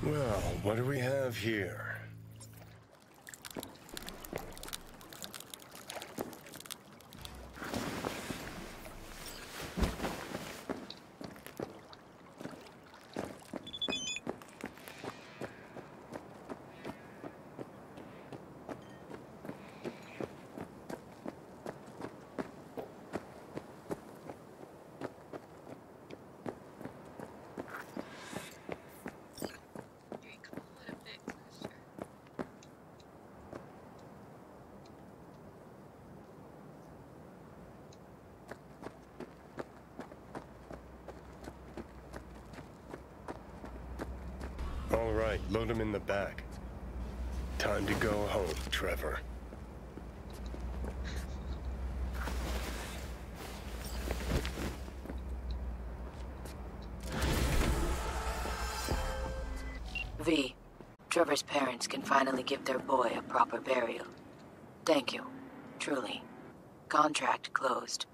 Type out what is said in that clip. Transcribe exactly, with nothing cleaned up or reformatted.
Well, what do we have here? All right, load him in the back. Time to go home, Trevor. V, Trevor's parents can finally give their boy a proper burial. Thank you. Truly. Contract closed.